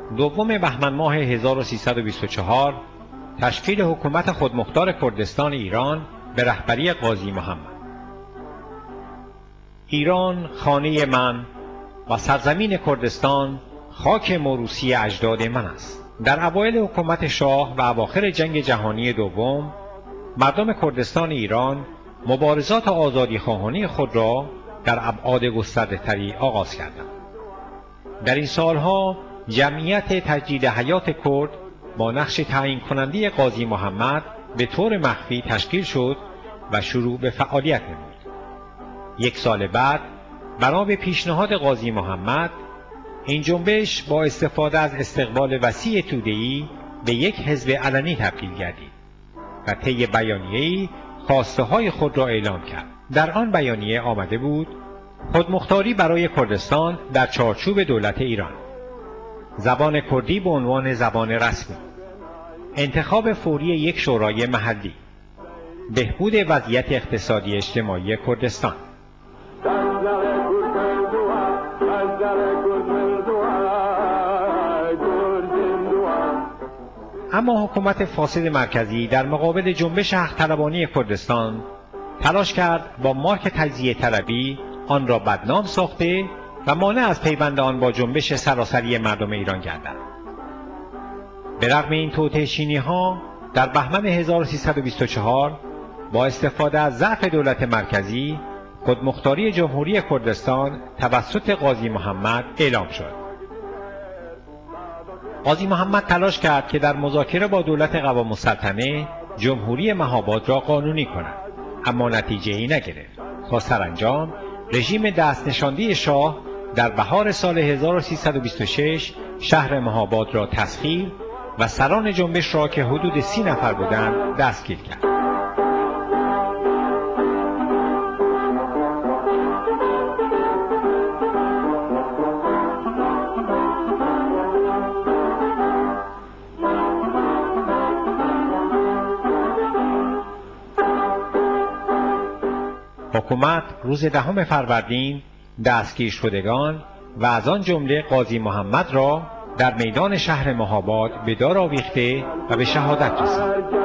دوم بهمن ماه 1324 تشکیل حکومت خودمختار کردستان ایران به رهبری قاضی محمد. ایران خانه من و سرزمین کردستان خاک موروثی اجداد من است. در اوایل حکومت شاه و اواخر جنگ جهانی دوم مردم کردستان ایران مبارزات آزادیخواهانه خود را در ابعاد گسترده‌تری آغاز کردند. در این سالها جمعیت تجدید حیات کرد با نقش تعیین کننده قاضی محمد به طور مخفی تشکیل شد و شروع به فعالیت نمود. یک سال بعد بنا به پیشنهاد قاضی محمد این جنبش با استفاده از استقبال وسیع توده‌ای به یک حزب علنی تبدیل گردید و طی بیانیه‌ای خواسته‌های خود را اعلام کرد. در آن بیانیه آمده بود خودمختاری برای کردستان در چارچوب دولت ایران، زبان کردی به عنوان زبان رسمی، انتخاب فوری یک شورای محلی، بهبود وضعیت اقتصادی اجتماعی کردستان. اما حکومت فاسد مرکزی در مقابل جنبش حق طلبانی کردستان تلاش کرد با مارک تجزیه طلبی آن را بدنام ساخته و مانع از پیوند آن با جنبش سراسری مردم ایران گردد. به رغم این توطئه‌چینی‌ها در بهمن 1324 با استفاده از ضعف دولت مرکزی خودمختاری جمهوری کردستان توسط قاضی محمد اعلام شد. قاضی محمد تلاش کرد که در مذاکره با دولت قوام السلطنه جمهوری مهاباد را قانونی کند، اما نتیجه ای نگرفت تا سرانجام رژیم دست نشانده شاه در بهار سال 1326 شهر مهاباد را تسخیر و سران جنبش را که حدود 30 نفر بودند دستگیر کرد. حکومت روز 10 فروردین دستگیر شدگان و از آن جمله قاضی محمد را در میدان شهر مهاباد به دار آویخته و به شهادت رساند.